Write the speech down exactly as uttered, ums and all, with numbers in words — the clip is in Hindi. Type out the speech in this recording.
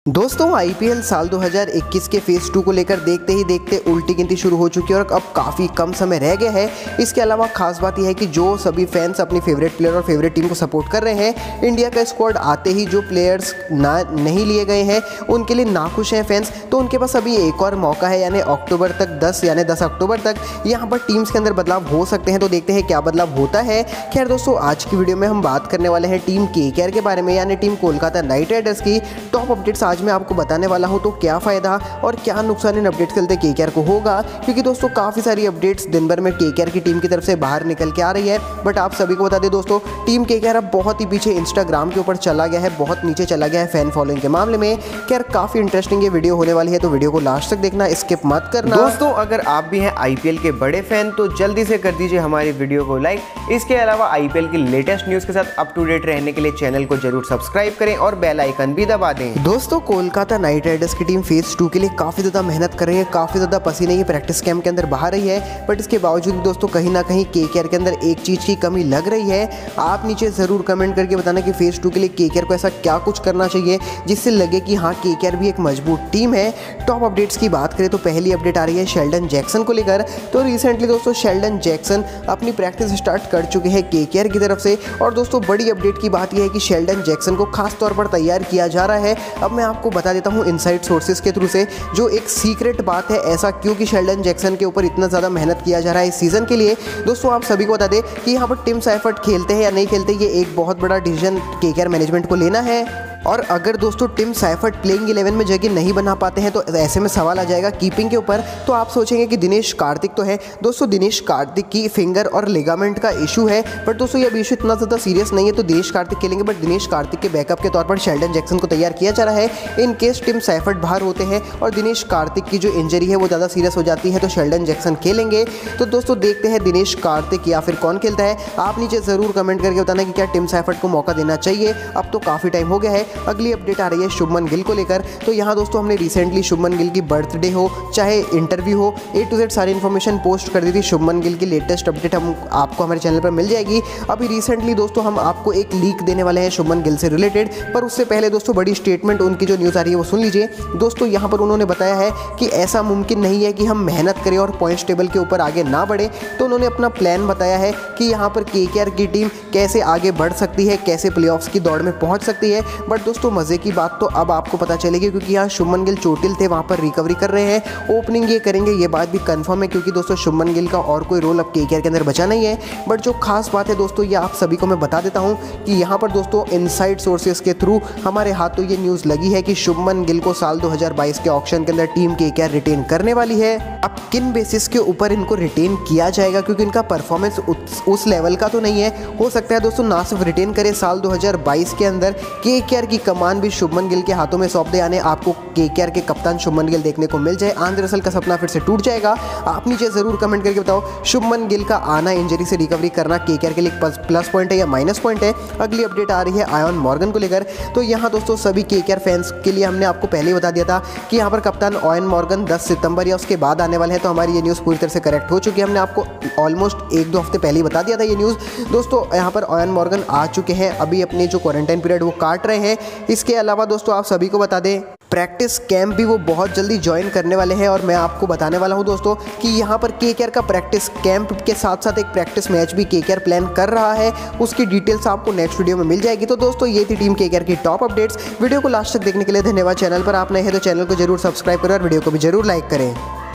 दोस्तों आईपीएल साल दो हज़ार इक्कीस के फेज टू को लेकर देखते ही देखते उल्टी गिनती शुरू हो चुकी है और अब काफ़ी कम समय रह गया है। इसके अलावा खास बात यह है कि जो सभी फैंस अपनी फेवरेट प्लेयर और फेवरेट टीम को सपोर्ट कर रहे हैं, इंडिया का स्क्वाड आते ही जो प्लेयर्स ना नहीं लिए गए हैं उनके लिए नाखुश हैं फैंस। तो उनके पास अभी एक और मौका है, यानी अक्टूबर तक दस यानी दस अक्टूबर तक यहाँ पर टीम्स के अंदर बदलाव हो सकते हैं। तो देखते हैं क्या बदलाव होता है। खैर दोस्तों, आज की वीडियो में हम बात करने वाले हैं टीम केकेआर के बारे में, यानी टीम कोलकाता नाइट राइडर्स की टॉप अपडेट्स आज मैं आपको बताने वाला हूं। तो क्या फायदा और क्या नुकसान इन अपडेट्स के चलते केकेआर को होगा, क्योंकि दोस्तों काफी सारी अपडेट्स दिन भर में केकेआर की टीम की तरफ से बाहर निकल के आ रही है। बट आप सभी को बता दें दोस्तों, टीम केकेआर अब बहुत ही पीछे इंस्टाग्राम के ऊपर चला गया है, बहुत नीचे चला गया है फैन फॉलोइंग के मामले में। खैर काफी इंटरेस्टिंग ये वीडियो होने वाली है, तो वीडियो को लास्ट तक देखना, स्किप मत करना। दोस्तों अगर आप भी हैं आईपीएल के बड़े फैन तो जल्दी से कर दीजिए हमारी वीडियो को लाइक। इसके अलावा आईपीएल की लेटेस्ट न्यूज के साथ अप टू डेट रहने के लिए चैनल को जरूर सब्सक्राइब करें और बेल आइकन भी दबा दें। दोस्तों कोलकाता नाइट राइडर्स की टीम फेज टू के लिए काफ़ी ज़्यादा मेहनत कर रही है, काफ़ी ज़्यादा पसीने की प्रैक्टिस कैंप के अंदर बहा रही है। बट इसके बावजूद दोस्तों कहीं ना कहीं केकेआर के अंदर एक चीज़ की कमी लग रही है। आप नीचे ज़रूर कमेंट करके बताना कि फेज टू के लिए केकेआर को ऐसा क्या कुछ करना चाहिए जिससे लगे कि हाँ केकेआर भी एक मजबूत टीम है। टॉप अपडेट्स की बात करें तो पहली अपडेट आ रही है शेल्डन जैक्सन को लेकर। तो रिसेंटली दोस्तों शेल्डन जैक्सन अपनी प्रैक्टिस स्टार्ट कर चुके हैं केकेआर की तरफ से। और दोस्तों बड़ी अपडेट की बात यह है कि शेल्डन जैक्सन को खास तौर पर तैयार किया जा रहा है। अब मैं आपको बता देता हूँ इनसाइड सोर्सेज के थ्रू से, जो एक सीक्रेट बात है, ऐसा क्योंकि शेल्डन जैक्सन के ऊपर इतना ज़्यादा मेहनत किया जा रहा है इस सीज़न के लिए। दोस्तों आप सभी को बता दें कि यहाँ पर टिम साइफर्ट खेलते हैं या नहीं खेलते, ये एक बहुत बड़ा डिसीजन केकेआर मैनेजमेंट को लेना है। और अगर दोस्तों टिम साइफर्ट प्लेइंग इलेवन में जगह नहीं बना पाते हैं तो ऐसे में सवाल आ जाएगा कीपिंग के ऊपर। तो आप सोचेंगे कि दिनेश कार्तिक तो है। दोस्तों दिनेश कार्तिक की फिंगर और लिगामेंट का इशू है, बट दोस्तों ये इशू इतना ज़्यादा सीरियस नहीं है, तो दिनेश कार्तिक खेलेंगे। बट दिनेश कार्तिक के बैकअप के तौर पर शेल्डन जैक्सन को तैयार किया जा रहा है। इन केस टिम साइफर्ट बाहर होते हैं और दिनेश कार्तिक की जो इंजरी है वो ज़्यादा सीरियस हो जाती है तो शेल्डन जैक्सन खेलेंगे। तो दोस्तों देखते हैं दिनेश कार्तिक या फिर कौन खेलता है। आप नीचे ज़रूर कमेंट करके बताना कि क्या टिम साइफर्ट को मौका देना चाहिए। अब तो काफ़ी टाइम हो गया है। अगली अपडेट रही है शुभमन गिल को लेकर। तो यहाँ दोस्तों हमने रिसेंटली शुभमन गिल की बर्थडे हो चाहे इंटरव्यू हो, ए टू जेड सारी इन्फॉर्मेशन पोस्ट कर दी थी। शुभमन गिल की लेटेस्ट अपडेट हम आपको हमारे चैनल पर मिल जाएगी। अभी रिसेंटली दोस्तों हम आपको एक लीक देने वाले हैं शुभमन गिल से रिलेटेड, पर उससे पहले दोस्तों बड़ी स्टेटमेंट उनकी जो न्यूज़ आ रही है वो सुन लीजिए। दोस्तों यहाँ पर उन्होंने बताया है कि ऐसा मुमकिन नहीं है कि हम मेहनत करें और पॉइंट्स टेबल के ऊपर आगे ना बढ़े। तो उन्होंने अपना प्लान बताया है कि यहाँ पर केकेआर की टीम कैसे आगे बढ़ सकती है, कैसे प्लेऑफ्स की दौड़ में पहुँच सकती है। बट दोस्तों मज़े की बात तो अब आपको पता चलेगी, क्योंकि यहाँ शुभमन गिल चोटिल थे, वहाँ पर रिकवरी कर रहे हैं। ओपनिंग ये करेंगे, ये बात भी कंफर्म है, क्योंकि दोस्तों शुभमन गिल का और कोई रोल अब केकेआर के अंदर बचा नहीं है। बट जो खास बात है दोस्तों, ये आप सभी को मैं बता देता हूँ कि यहाँ पर दोस्तों इनसाइड सोर्सेज के थ्रू हमारे हाथों ये न्यूज़ लगी है कि शुभमन गिल को साल दो हज़ार बाईस के ऑक्शन के अंदर टीम केकेआर रिटेन करने वाली है। अब किन बेसिस के ऊपर इनको रिटेन किया जाएगा, क्योंकि इनका परफॉर्मेंस उस लेवल का तो नहीं है। हो सकता है दोस्तों ना सिर्फ रिटेन करे, साल दो हज़ार बाईस के अंदर केकेआर की कमान भी शुभमन गिल के हाथों में सौंप दे, यानी आपको केकेआर के कप्तान शुभमन गिल देखने को मिल जाए। आंध्र रसल का सपना फिर से टूट जाएगा। आप नीचे जरूर कमेंट करके बताओ शुभमन गिल का आना, इंजरी से रिकवरी करना केकेआर के लिए प्लस पॉइंट है या माइनस पॉइंट है। अगली अपडेट आ रही है आयन मॉर्गन को लेकर। तो यहाँ दोस्तों सभी केकेआर फैंस के लिए हमने आपको पहले ही बता दिया था कि यहाँ पर कप्तान आयन मॉर्गन दस सितंबर या उसके बाद आने वाले हैं। तो हमारी ये न्यूज़ पूरी तरह से करेक्ट हो चुकी है। हमने आपको ऑलमोस्ट एक दो हफ्ते पहले ही बता दिया था ये न्यूज़। दोस्तों यहाँ पर आयन मॉर्गन आ चुके हैं, अभी अपने जो क्वारंटाइन पीरियड वो काट रहे हैं। इसके अलावा दोस्तों आप सभी को बता दें प्रैक्टिस कैंप भी वो बहुत जल्दी ज्वाइन करने वाले हैं। और मैं आपको बताने वाला हूं दोस्तों कि यहाँ पर केकेआर का प्रैक्टिस कैंप के साथ साथ एक प्रैक्टिस मैच भी केकेआर प्लान कर रहा है। उसकी डिटेल्स आपको नेक्स्ट वीडियो में मिल जाएगी। तो दोस्तों ये थी टीम केकेआर की टॉप अपडेट्स। वीडियो को लास्ट तक देखने के लिए धन्यवाद। चैनल पर आप नए हैं तो चैनल को जरूर सब्सक्राइब करें और वीडियो को भी जरूर लाइक करें।